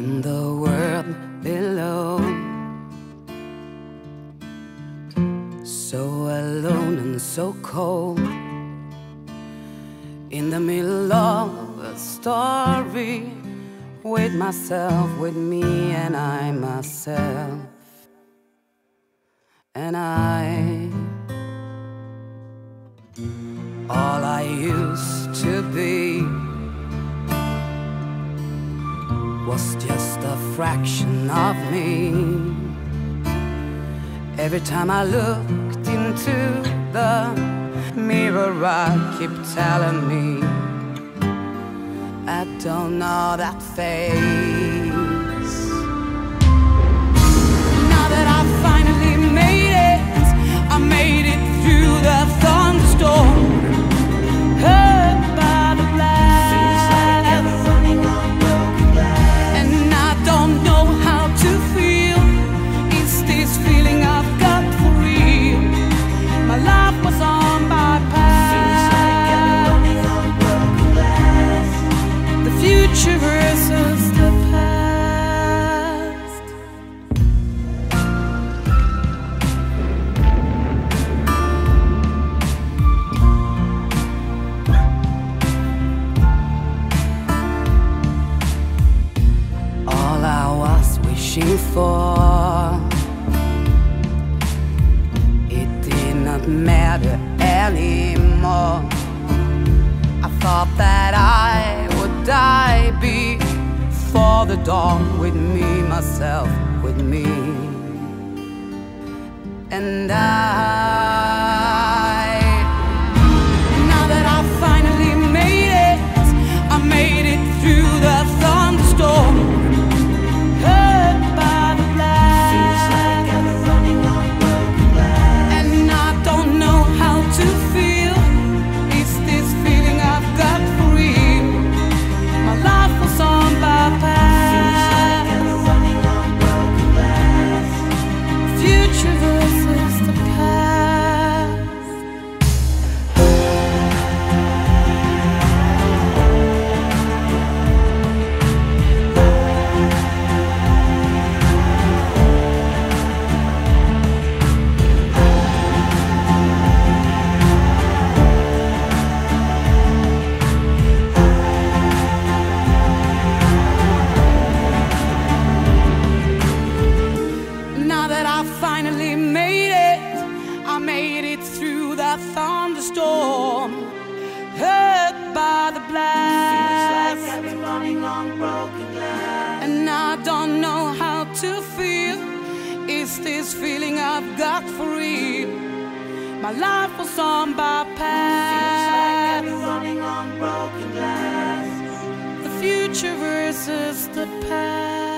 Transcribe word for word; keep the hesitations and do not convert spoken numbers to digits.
in the world below, so alone and so cold, in the middle of a story, with myself, with me and I myself, and I, all I used to be was just a fraction of me. Every time I looked into the mirror, I keep telling me I don't know that face. Now that I finally made it, I made it through the thunderstorm, hurt by the blast, feels like I'm running on broken glass, and I don't know how to feel. Is this feeling I've got for real? My life was on bypass, feels like I'm running on broken glass. The future versus the past. All I was wishing for, it did not matter anymore. I thought that I would die before the dawn, with me, myself, with me. And I, now that I finally made it, I made it through the thunderstorm, hurt by the blast, feels like I'm running on broken glass, and I don't know how to feel. Is this feeling I've got for real? My life was on bypass, feels like I'm running on broken glass. Future versus the past. Now that I finally made it, I made it through the thunderstorm, hurt by the blast, feels like I've been running on broken glass, and I don't know how to feel. Is this feeling I've got for real? My life was on bypass, feels like I've been running on broken glass. The future versus the past.